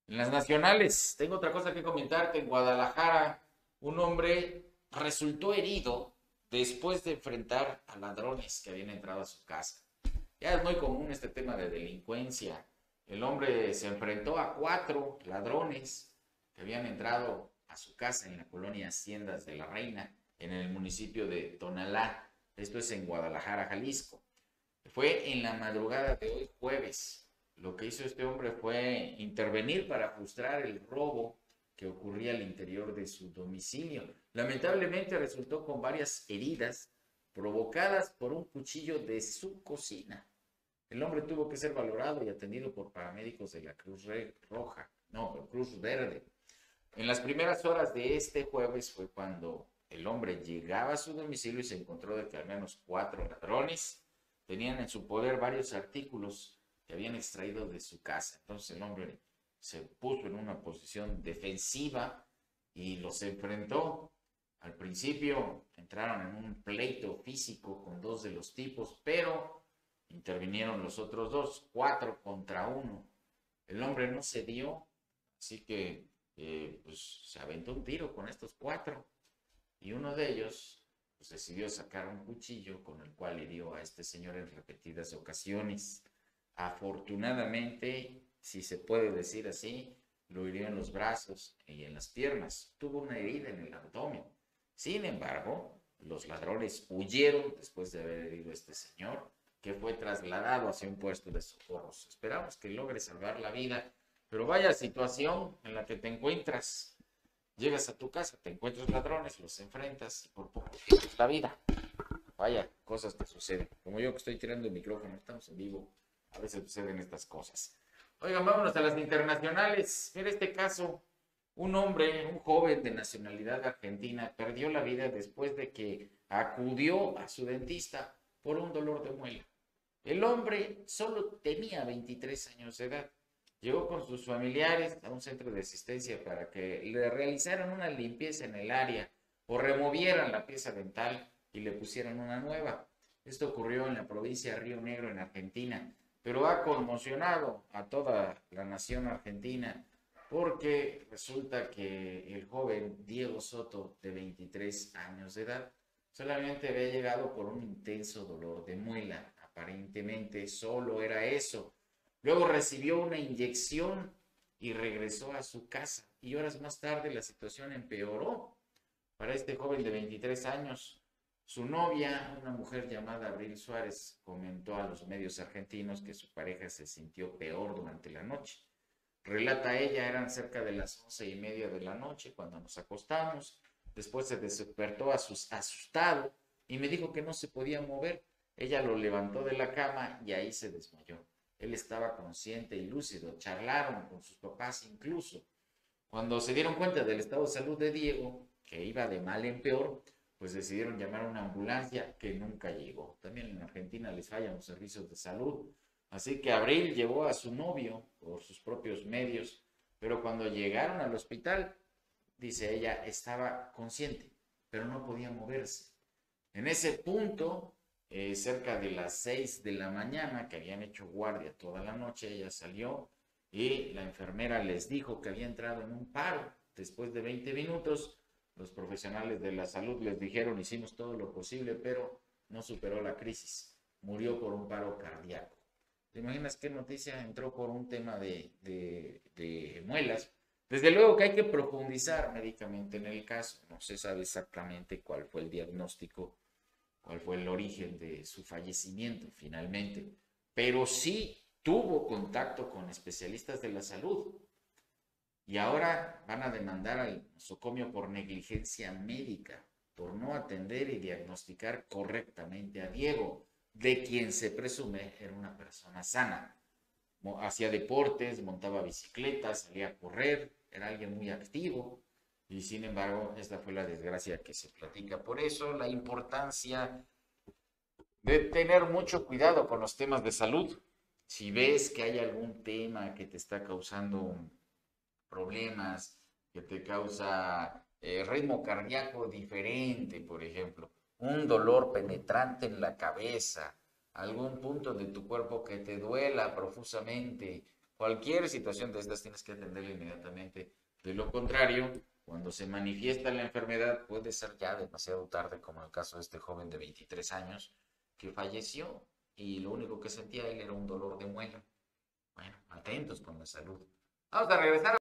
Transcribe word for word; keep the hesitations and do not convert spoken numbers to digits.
En las nacionales, tengo otra cosa que comentarte. En Guadalajara, un hombre resultó herido después de enfrentar a ladrones que habían entrado a su casa. Ya es muy común este tema de delincuencia. El hombre se enfrentó a cuatro ladrones que habían entrado a su casa en la colonia Haciendas de la Reina, en el municipio de Tonalá. Esto es en Guadalajara, Jalisco. Fue en la madrugada de hoy, jueves. Lo que hizo este hombre fue intervenir para frustrar el robo que ocurría al interior de su domicilio. Lamentablemente resultó con varias heridas provocadas por un cuchillo de su cocina. El hombre tuvo que ser valorado y atendido por paramédicos de la Cruz Roja, no, por Cruz Verde. En las primeras horas de este jueves fue cuando el hombre llegaba a su domicilio y se encontró de que al menos cuatro ladrones tenían en su poder varios artículos que habían extraído de su casa. Entonces el hombre se puso en una posición defensiva y los enfrentó. Al principio entraron en un pleito físico con dos de los tipos, pero intervinieron los otros dos, cuatro contra uno. El hombre no cedió, así que eh, pues, se aventó un tiro con estos cuatro y uno de ellos pues, decidió sacar un cuchillo con el cual hirió a este señor en repetidas ocasiones. Afortunadamente, si se puede decir así, lo hirió en los brazos y en las piernas. Tuvo una herida en el abdomen. Sin embargo, los ladrones huyeron después de haber herido a este señor, que fue trasladado hacia un puesto de socorros. Esperamos que logre salvar la vida, pero vaya situación en la que te encuentras. Llegas a tu casa, te encuentras ladrones, los enfrentas y por poco pierdes la vida. Vaya, cosas que suceden. Como yo que estoy tirando el micrófono, estamos en vivo, a veces suceden estas cosas. Oigan, vámonos a las internacionales. Mira este caso. Un hombre, un joven de nacionalidad argentina, perdió la vida después de que acudió a su dentista por un dolor de muela. El hombre solo tenía veintitrés años de edad. Llegó con sus familiares a un centro de asistencia para que le realizaran una limpieza en el área o removieran la pieza dental y le pusieran una nueva. Esto ocurrió en la provincia de Río Negro, en Argentina, pero ha conmocionado a toda la nación argentina porque resulta que el joven Diego Soto, de veintitrés años de edad, solamente había llegado por un intenso dolor de muela. Aparentemente solo era eso. Luego recibió una inyección y regresó a su casa. Y horas más tarde la situación empeoró para este joven de veintitrés años. Su novia, una mujer llamada Abril Suárez, comentó a los medios argentinos que su pareja se sintió peor durante la noche. Relata ella, eran cerca de las once y media de la noche cuando nos acostamos. Después se despertó asustado y me dijo que no se podía mover. Ella lo levantó de la cama y ahí se desmayó. Él estaba consciente y lúcido, charlaron con sus papás incluso. Cuando se dieron cuenta del estado de salud de Diego, que iba de mal en peor, pues decidieron llamar a una ambulancia que nunca llegó. También en Argentina les fallan los servicios de salud. Así que Abril llevó a su novio por sus propios medios, pero cuando llegaron al hospital, dice ella, estaba consciente, pero no podía moverse. En ese punto, eh, cerca de las seis de la mañana, que habían hecho guardia toda la noche, ella salió y la enfermera les dijo que había entrado en un paro. Después de veinte minutos, los profesionales de la salud les dijeron, hicimos todo lo posible, pero no superó la crisis. Murió por un paro cardíaco. ¿Te imaginas qué noticia entró por un tema de, de, de muelas? Desde luego que hay que profundizar médicamente en el caso. No se sabe exactamente cuál fue el diagnóstico, cuál fue el origen de su fallecimiento finalmente, pero sí tuvo contacto con especialistas de la salud y ahora van a demandar al nosocomio por negligencia médica, por no atender y diagnosticar correctamente a Diego, de quien se presume era una persona sana. Hacía deportes, montaba bicicletas, salía a correr, era alguien muy activo y sin embargo esta fue la desgracia que se platica. Por eso la importancia de tener mucho cuidado con los temas de salud. Si ves que hay algún tema que te está causando problemas, que te causa eh, ritmo cardíaco diferente, por ejemplo, un dolor penetrante en la cabeza, algún punto de tu cuerpo que te duela profusamente, Cualquier situación de estas tienes que atenderla inmediatamente. De lo contrario, cuando se manifiesta la enfermedad, puede ser ya demasiado tarde, como en el caso de este joven de veintitrés años, que falleció y lo único que sentía él era un dolor de muela. Bueno, atentos con la salud. Vamos a regresar.